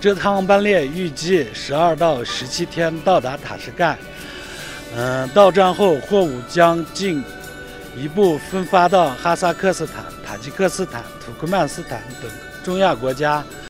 这趟班列预计12到17天到达塔什干。到站后，货物将进一步分发到哈萨克斯坦、塔吉克斯坦、土库曼斯坦等中亚国家。